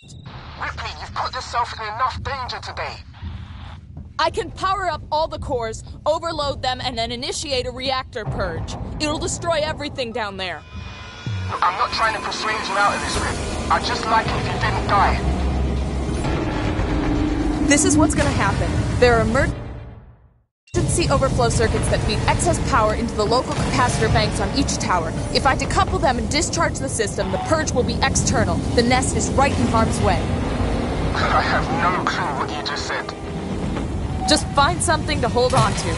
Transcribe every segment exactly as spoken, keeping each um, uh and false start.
Ripley, you've put yourself in enough danger today. I can power up all the cores, overload them, and then initiate a reactor purge. It'll destroy everything down there. Look, I'm not trying to persuade you out of this, Ripley. I'd just like it if you didn't die. This is what's gonna happen. There are emergency overflow circuits that feed excess power into the local capacitor banks on each tower. If I decouple them and discharge the system, the purge will be external. The nest is right in harm's way. I have no clue what you just said. Just find something to hold on to.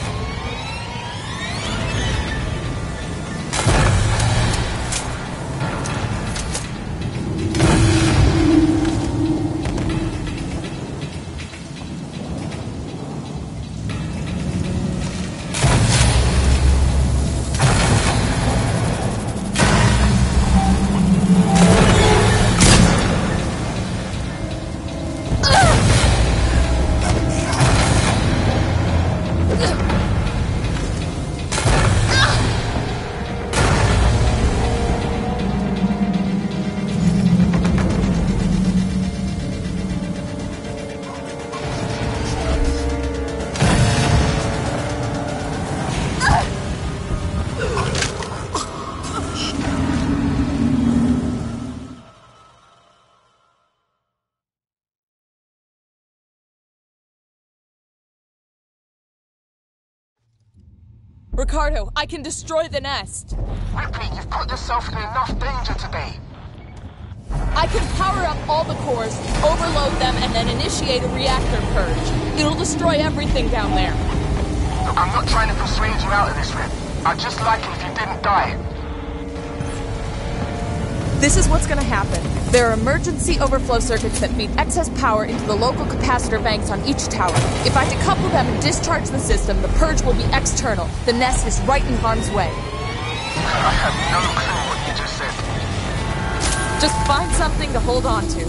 Ricardo, I can destroy the nest. Ripley, you've put yourself in enough danger today. I can power up all the cores, overload them, and then initiate a reactor purge. It'll destroy everything down there. Look, I'm not trying to persuade you out of this, Rip. I'd just like it if you didn't die. This is what's gonna happen. There are emergency overflow circuits that feed excess power into the local capacitor banks on each tower. If I decouple them and discharge the system, the purge will be external. The nest is right in harm's way. I have no clue what you just said. Just find something to hold on to.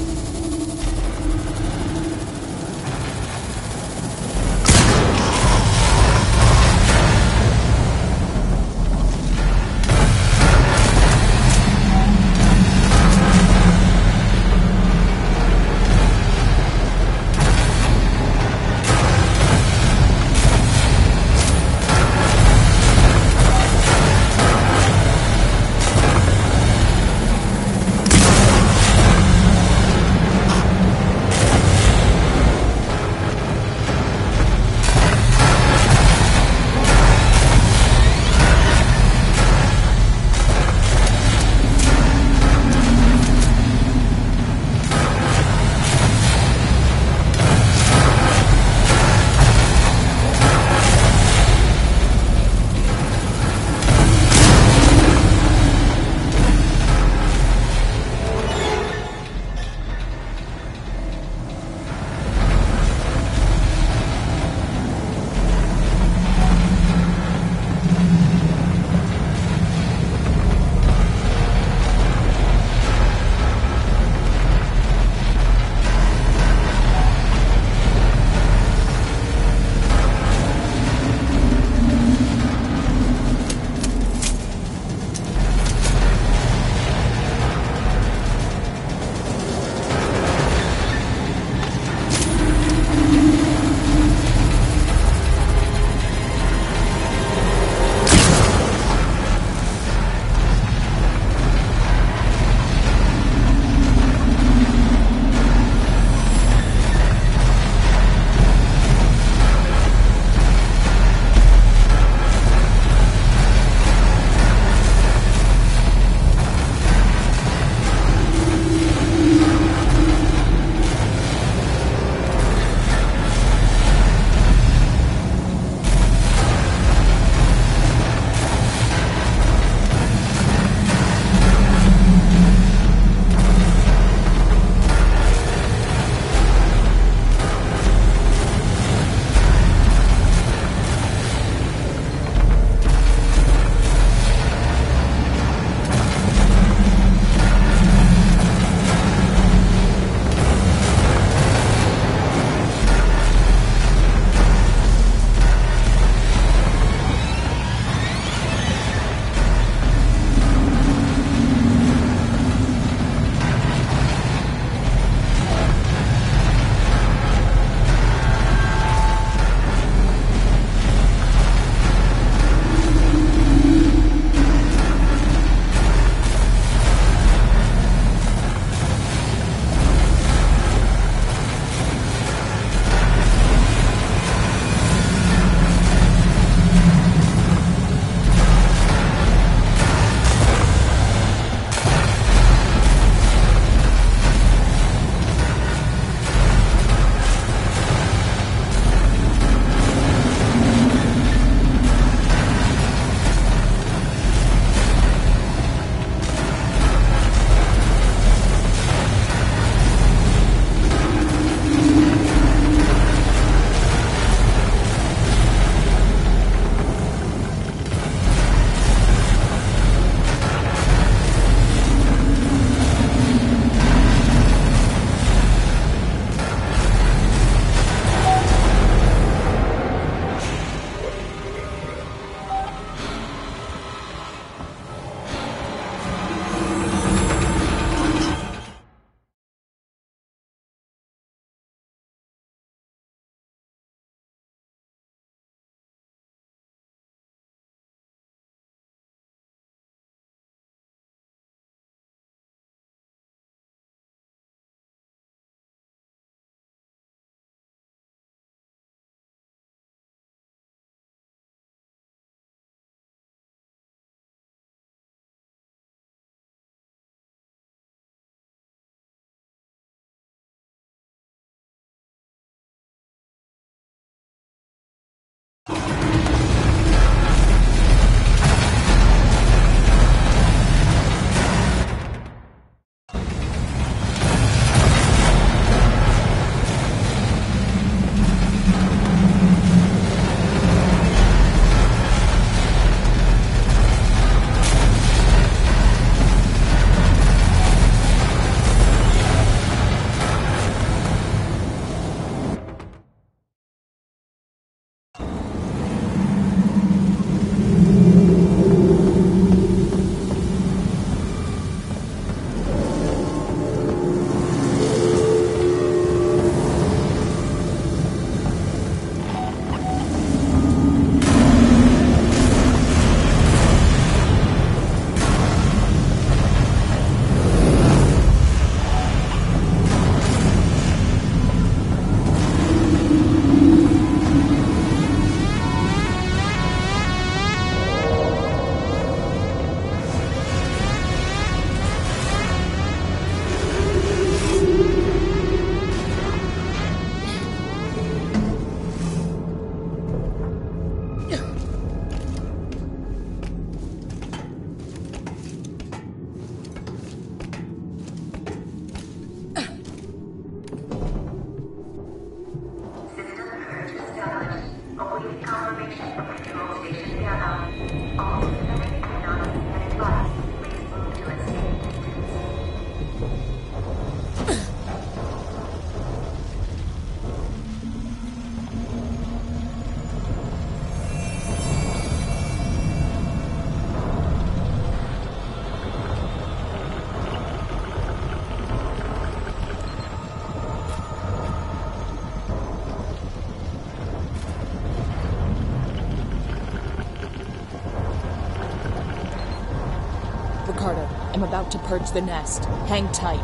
I'm about to purge the nest. Hang tight.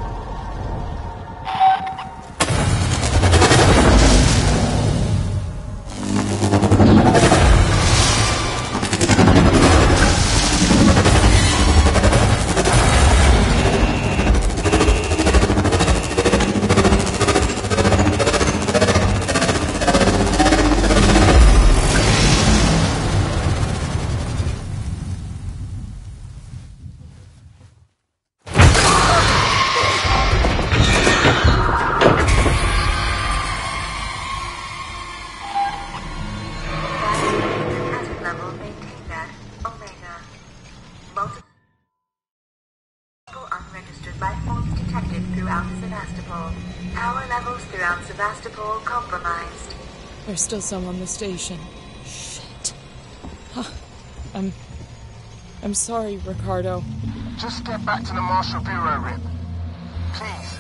Unregistered life forms detected throughout Sevastopol. Power levels throughout Sevastopol compromised. There's still some on the station. Shit. Huh. I'm... I'm sorry, Ricardo. Just get back to the Marshal Bureau, Rip. Please.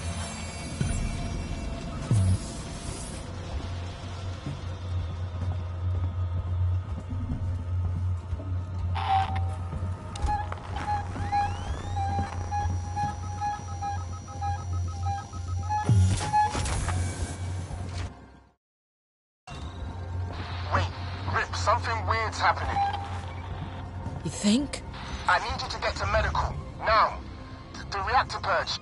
Something weird's happening. You think? I need you to get to medical. Now. The, the reactor purge.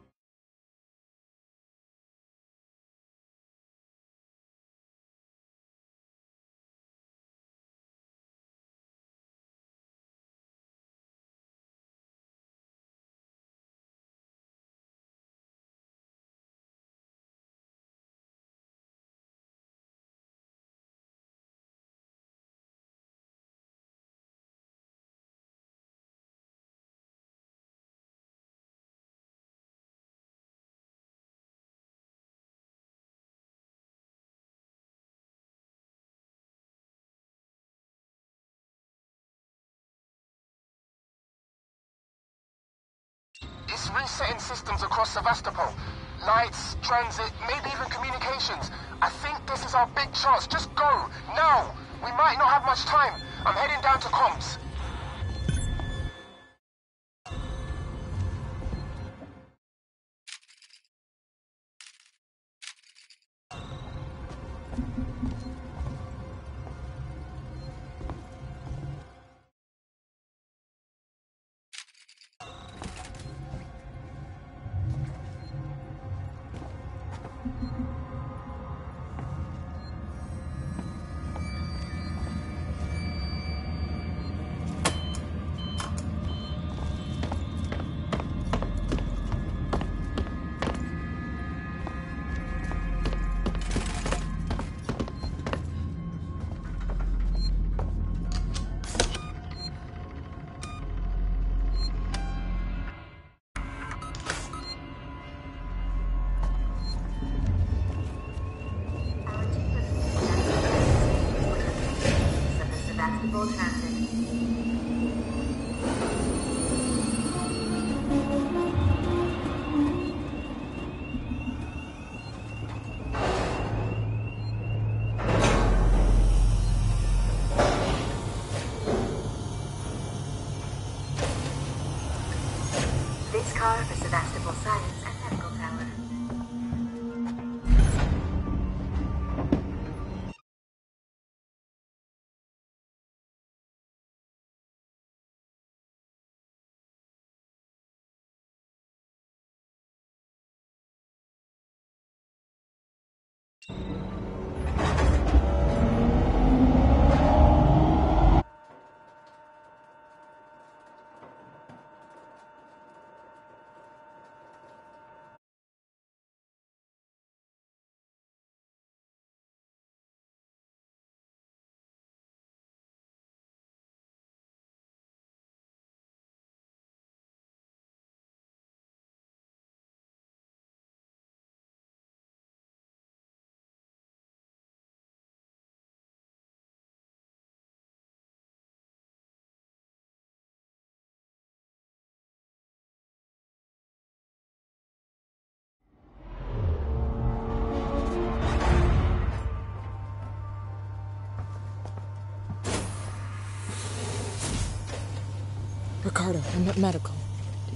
It's resetting systems across Sevastopol. Lights, transit, maybe even communications. I think this is our big chance. Just go, now! We might not have much time. I'm heading down to comms. This car for Sevastopol Science and Medical Tower. Ricardo, I'm at medical.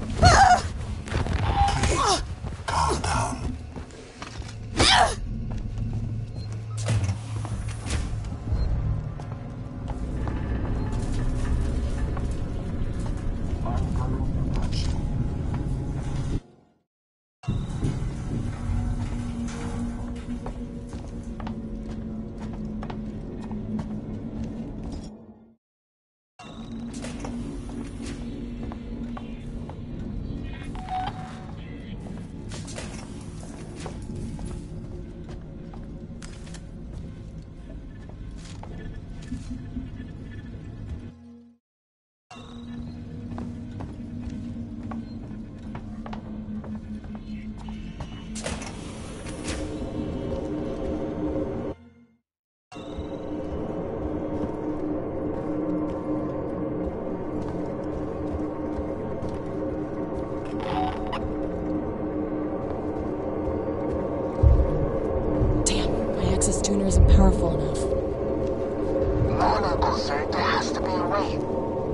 powerful enough. No, no, Gozer. There has to be a way.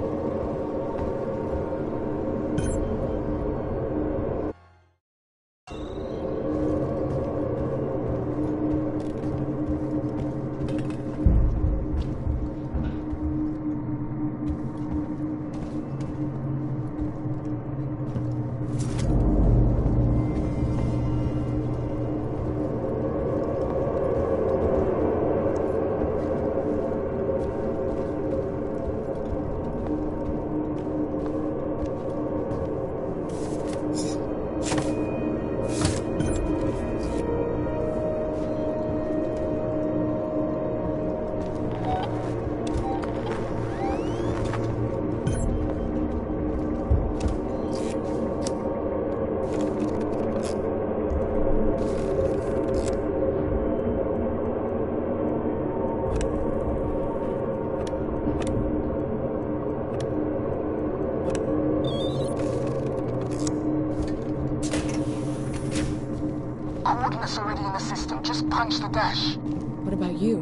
Coordinates already in the system. Just punch the dash. What about you?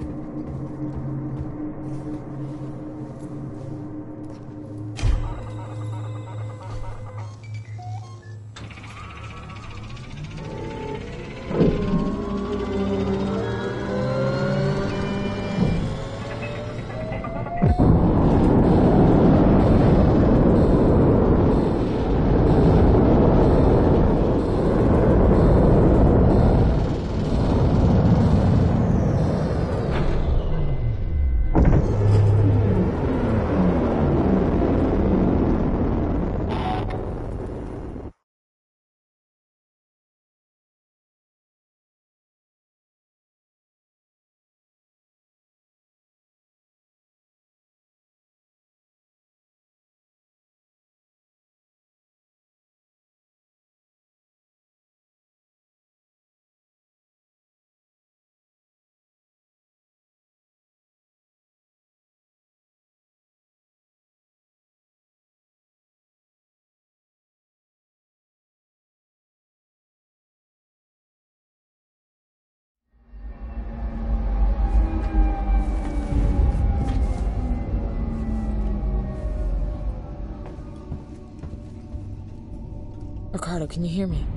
Ricardo, can you hear me?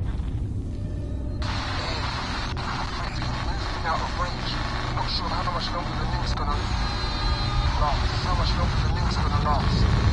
Out of range. Not sure how much longer the link's gonna last. How much longer the link's gonna last.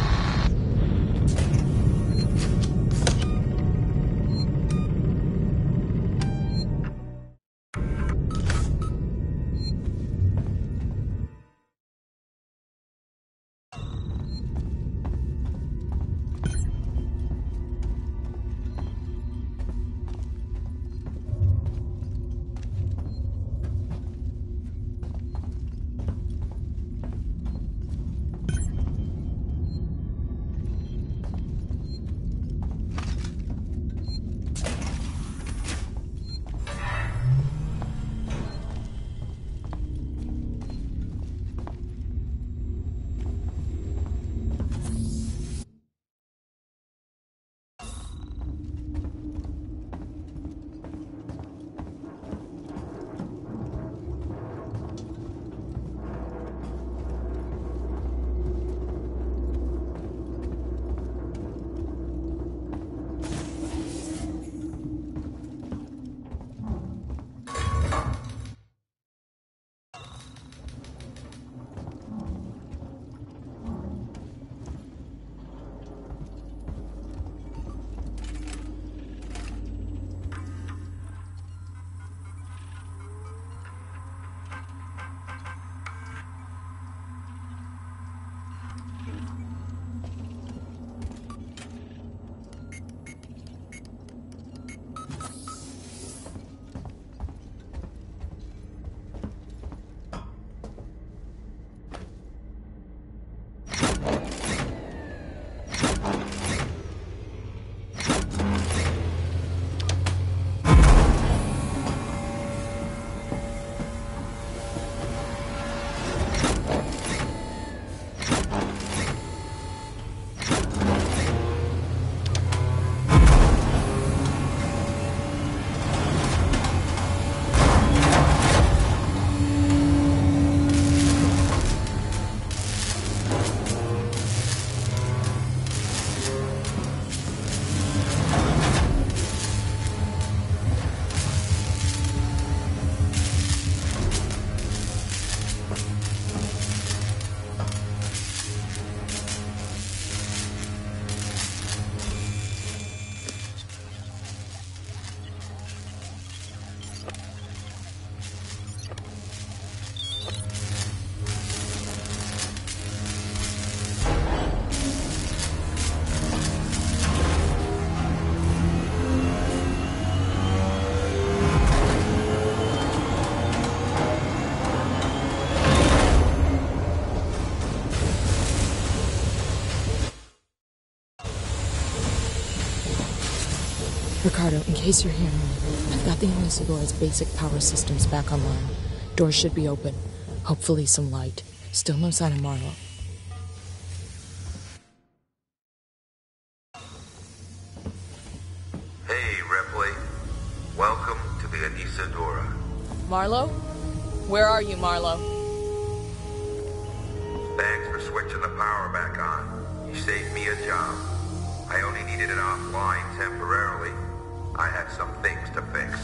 Ricardo, in case you're hearing me, I've got the Anisador's basic power systems back online. Doors should be open. Hopefully some light. Still no sign of Marlowe. Hey, Ripley. Welcome to the Anisadora. Marlowe? Where are you, Marlowe? Thanks for switching the power back on. You saved me a job. I only needed it offline temporarily. I had some things to fix.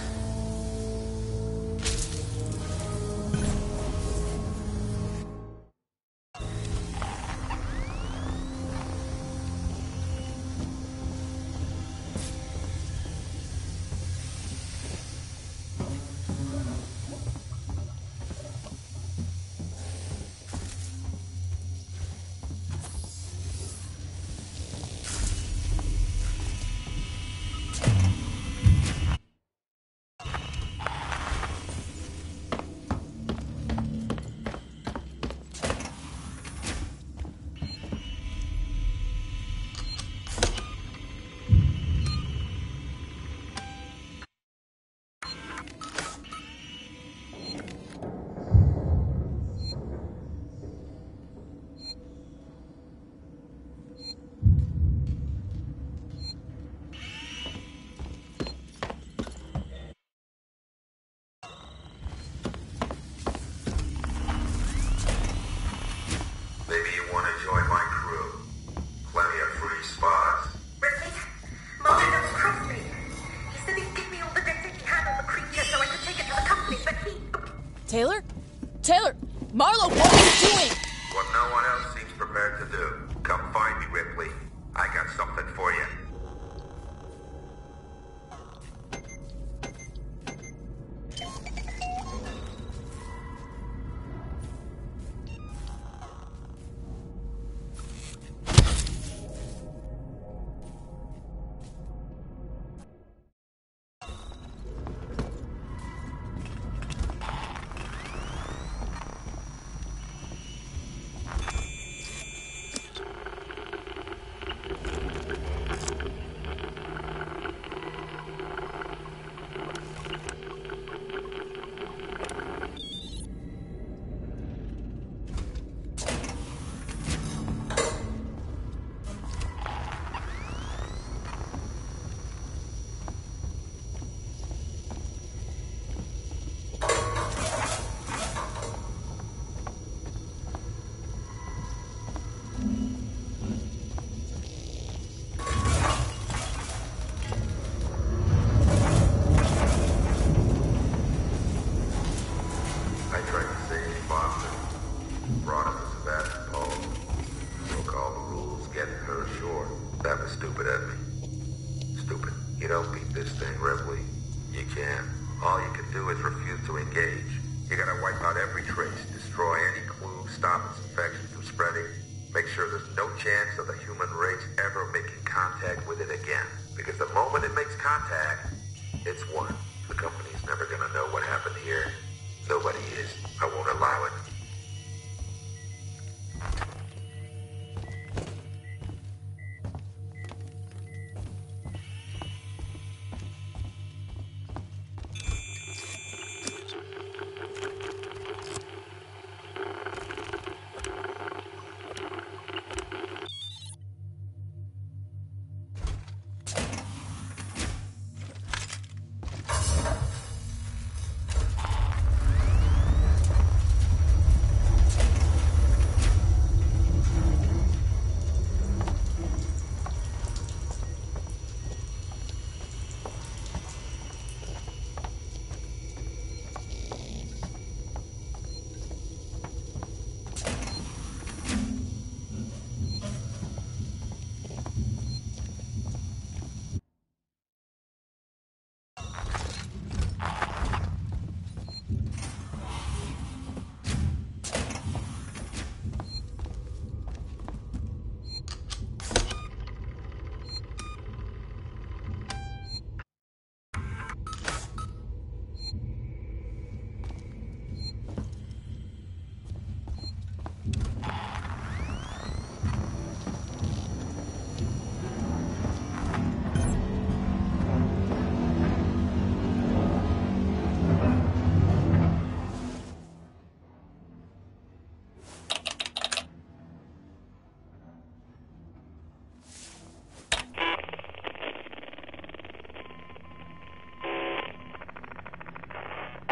Maybe you want to join my crew. Plenty of free spots. Ripley, Mulder trust me. He said he'd give me all the data he had on the creature so I could take it to the company, but he... Taylor? Taylor! Marlowe, what are you doing? What no one else seems prepared to do. Come find me, Ripley. I got something for you.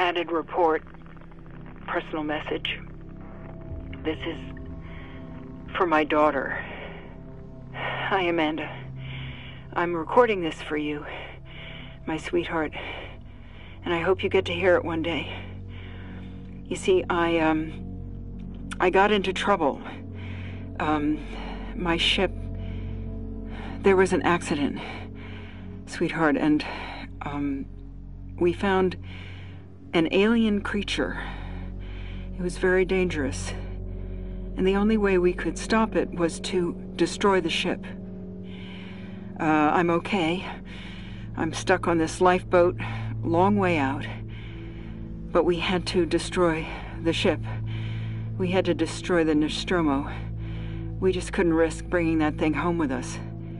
padded report. Personal message. This is for my daughter. Hi, Amanda. I'm recording this for you, my sweetheart, and I hope you get to hear it one day. You see, I, um, I got into trouble. Um, my ship, there was an accident, sweetheart, and, um, we found an alien creature. It was very dangerous, and the only way we could stop it was to destroy the ship. Uh, I'm okay. I'm stuck on this lifeboat, long way out. But we had to destroy the ship. We had to destroy the Nostromo. We just couldn't risk bringing that thing home with us.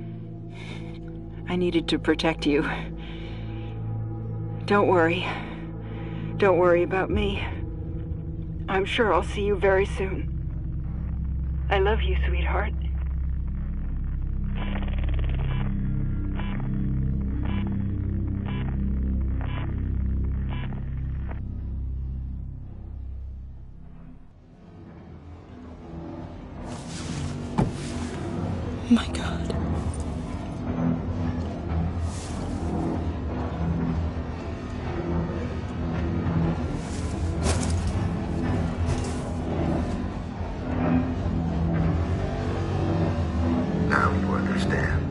I needed to protect you. Don't worry. Don't worry about me. I'm sure I'll see you very soon. I love you, sweetheart. My God. Now you understand.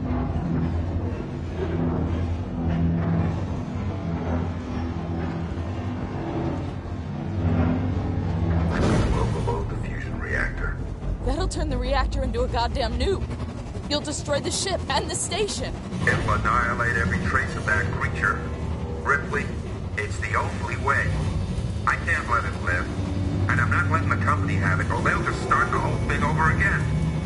I'm gonna overload the fusion reactor. That'll turn the reactor into a goddamn nuke. You'll destroy the ship and the station. It'll annihilate every trace of that creature. Ripley, it's the only way. I can't let it live. And I'm not letting the company have it, or they'll just start the whole thing over again.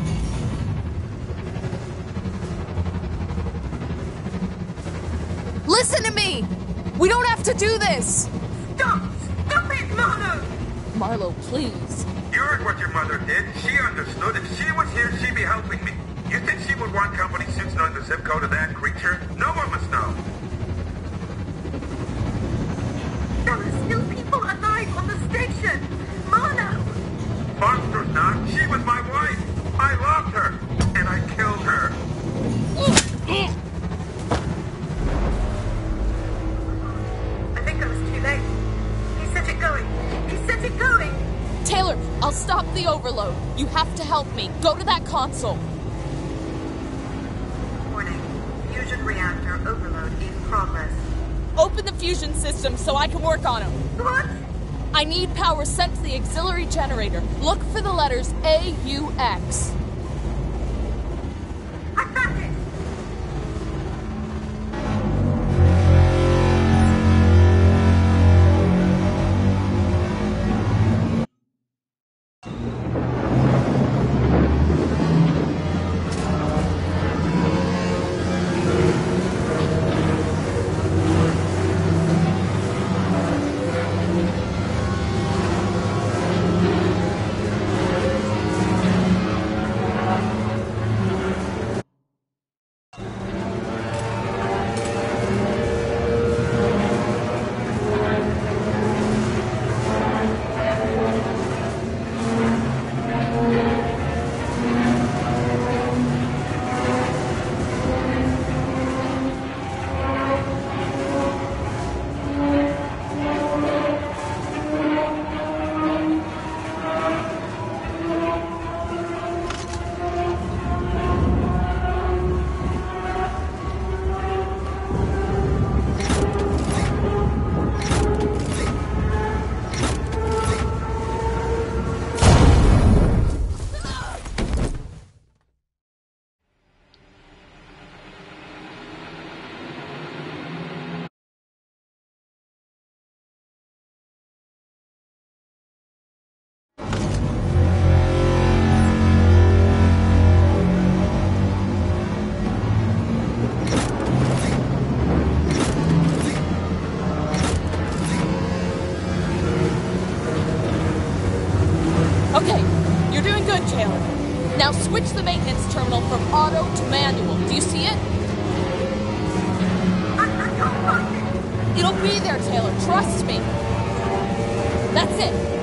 Listen to me! We don't have to do this! Stop! Stop it, Marlo! Marlo, please. You heard what your mother did. She understood. If she was here, she'd be helping me. You think she would want company suits knowing the zip code of that creature? No one must know. There are still people alive on the station! Marlo! Foster's not. She was my wife. I loved her. And I killed her. I think I was too late. He set it going. He set it going! Taylor, I'll stop the overload. You have to help me. Go to that console. Warning. Fusion reactor overload in progress. Open the fusion system so I can work on them. What? I need power sent to the auxiliary generator. Look for the letters A U X. I found it! Now switch the maintenance terminal from auto to manual. Do you see it? I, I can't find it. It'll be there, Taylor. Trust me. That's it!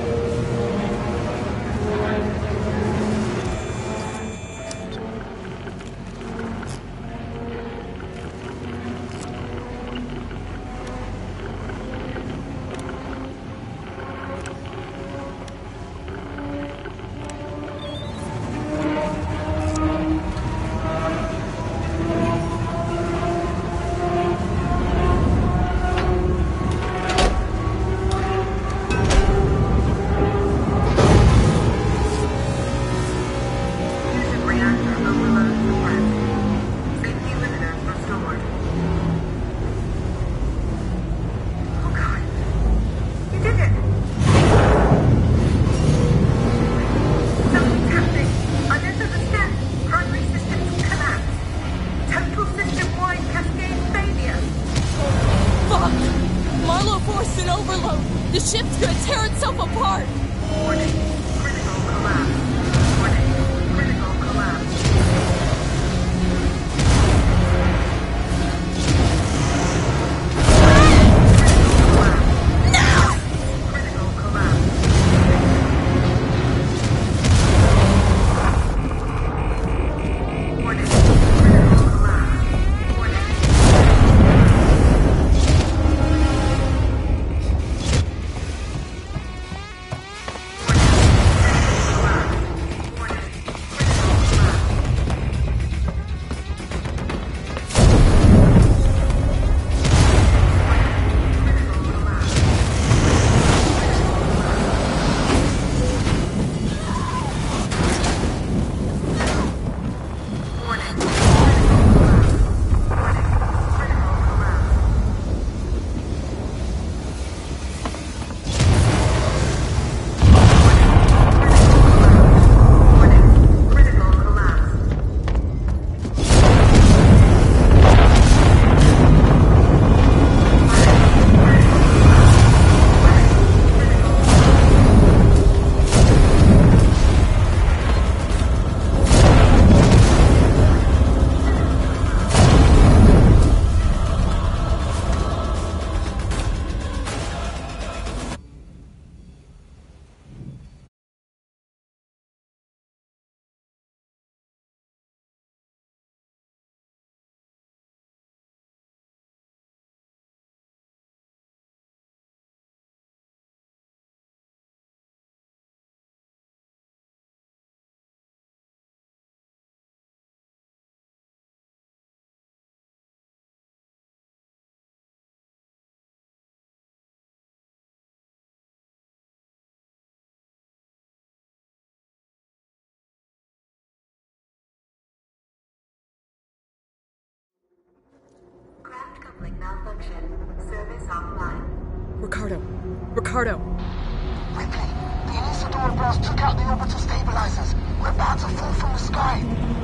Malfunction. Service offline. Ricardo. Ricardo. Ripley, the Inisadora blast took out the orbital stabilizers. We're about to fall from the sky.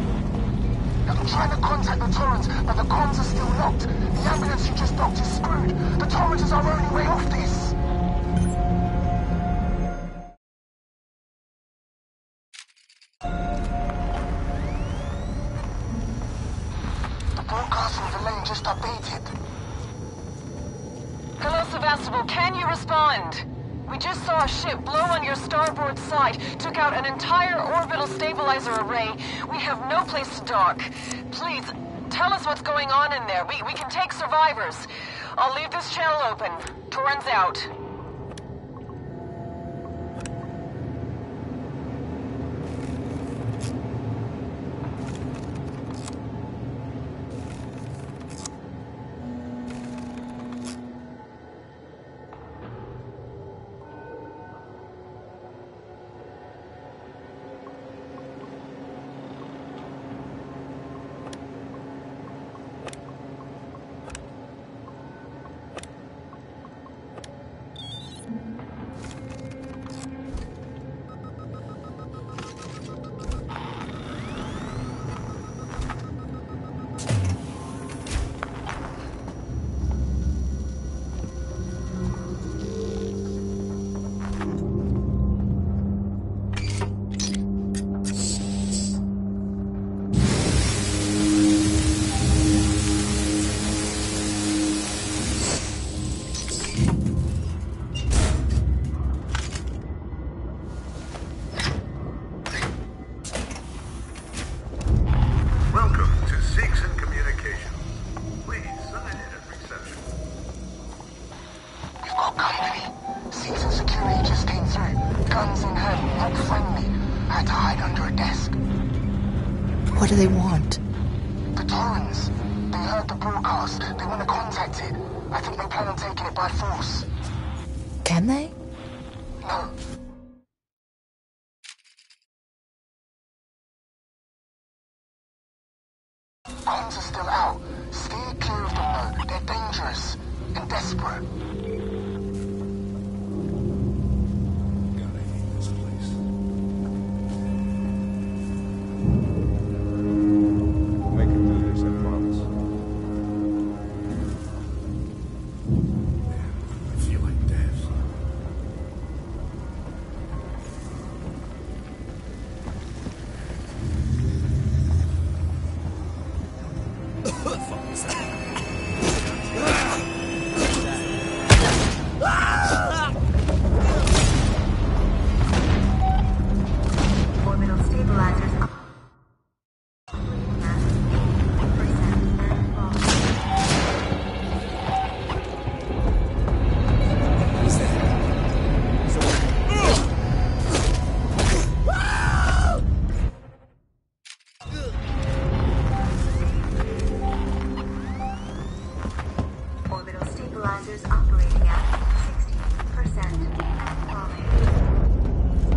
I'm trying to contact the Torrens, but the comms are still locked. The ambulance you just docked is screwed. The Torrens is our only way off this. The broadcast from Verlaine just updated. Hello, Sevastopol. Can you respond? We just saw a ship blow on your starboard side, took out an entire orbital stabilizer array. We have no place to dock. Please, tell us what's going on in there. We, we can take survivors. I'll leave this channel open. Torrens out. guns in hand, not friendly. I had to hide under a desk. What do they want? The Torrens. They heard the broadcast. They want to contact it. I think they plan on taking it by force. Can they? No. Comms are still out. Steer clear of them though. They're dangerous and desperate. God, I hate this place. We'll make it through this, I promise. Man, I feel like death. Orbital stabilizers up. Operating at eighty percent and falling. Orbital stabilizers operating at sixty percent and falling.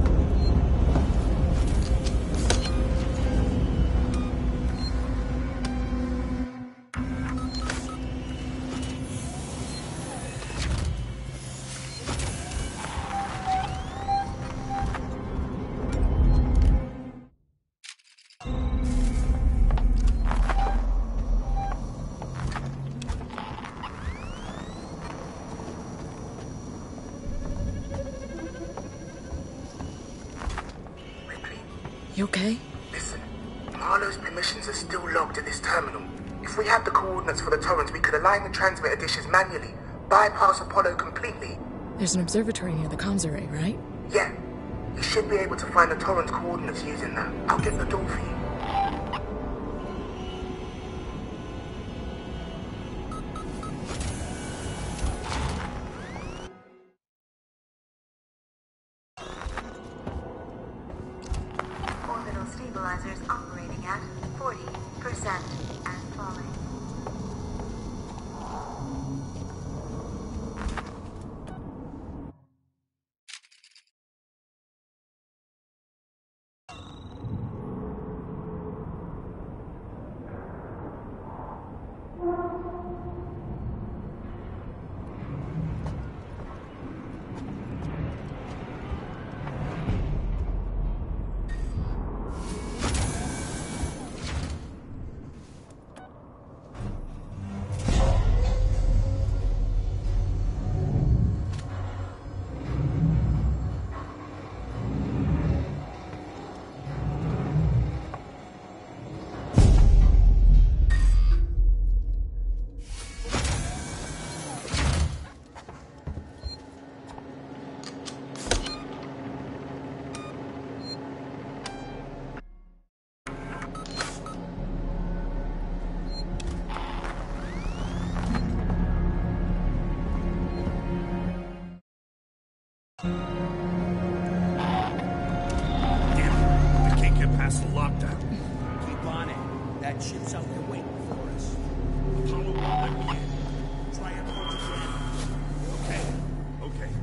Ripley, You okay? listen. Marlowe's permissions are still logged at this terminal. If we had the coordinates for the Torrens, we could align the transmitter dishes manually. Bypass Apollo completely. There's an observatory near the comms array, right? Yeah. You should be able to find the Torrens coordinates using that. I'll get the door for you. Orbital stabilizers operating at forty percent and falling. Damn it, I can't get past the lockdown. Keep on it. That ship's out there waiting for us. Apollo won't let me in. Try and hold it in. Okay, okay.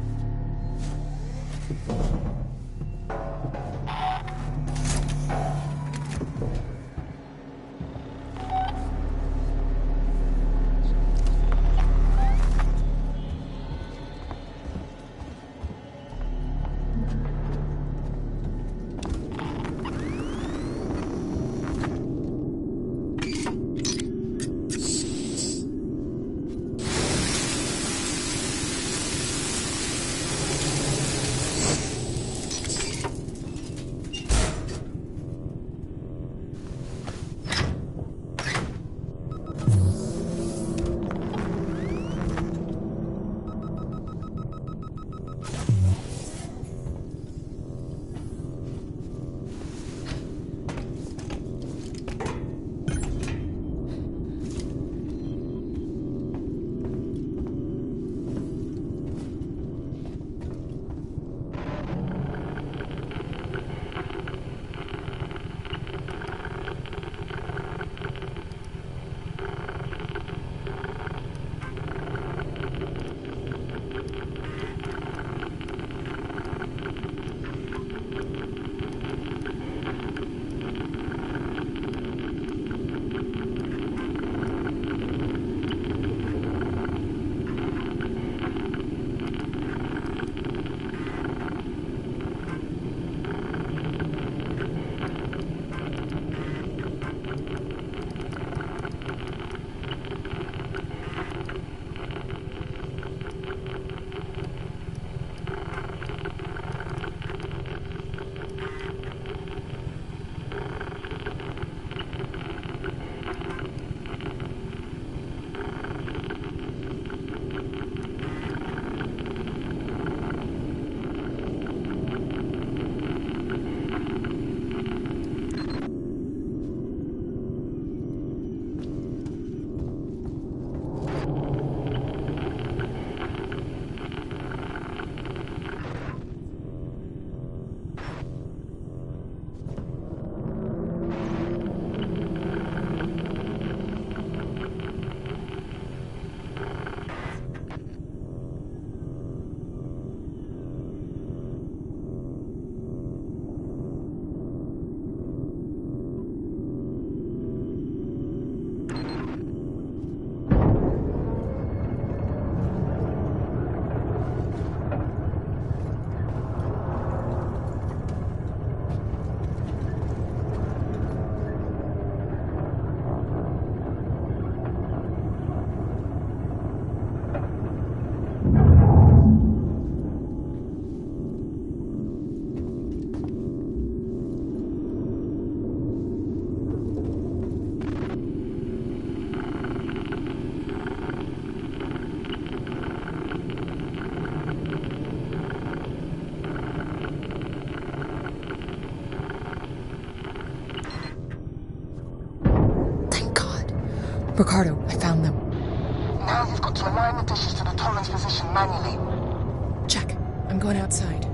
Ricardo, I found them. Now you've got to align the dishes to the Torrens position manually. Check. I'm going outside.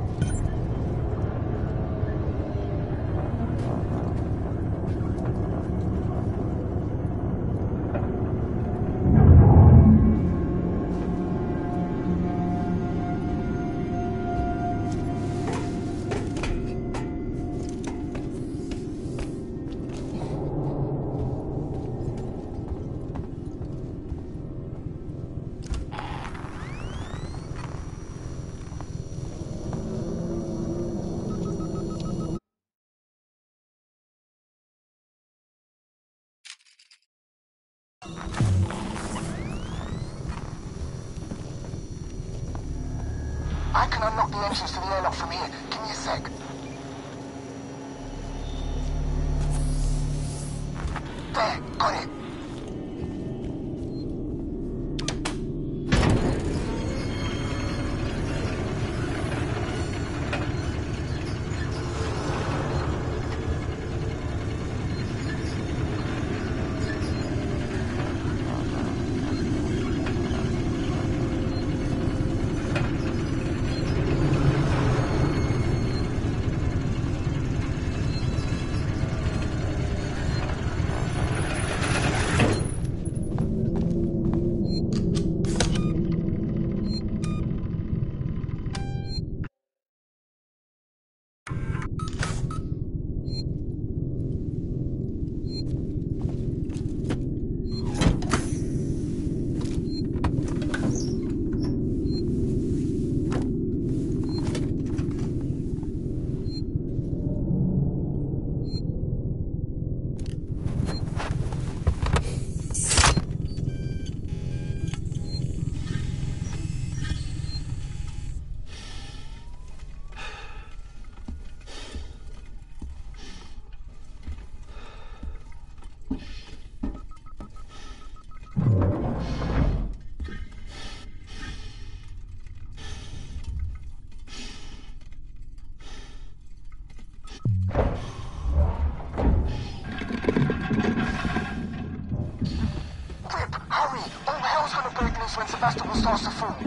I can unlock the entrance to the airlock from here. Give me a sec. There, got it. When Sevastopol starts to fall.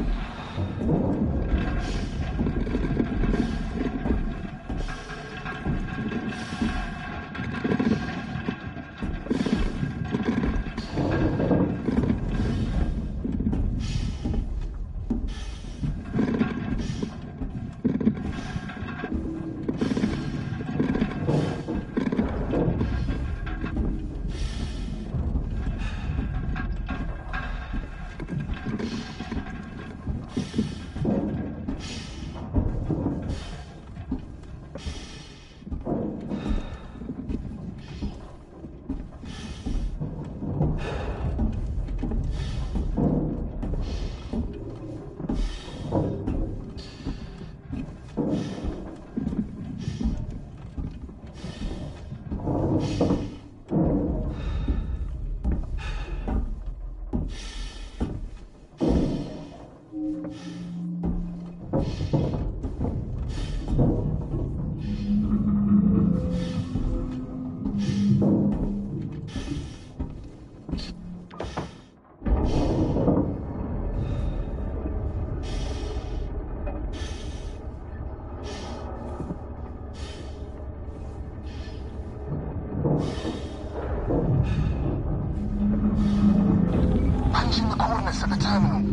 Punching the coordinates at the terminal.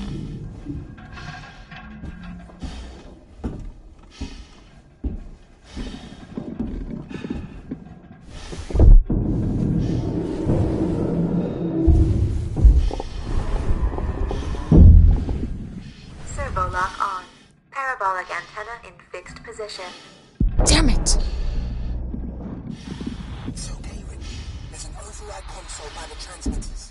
Servo lock on. Parabolic antenna in fixed position. Damn it! It's okay, Rick. There's an override console by the transmitters.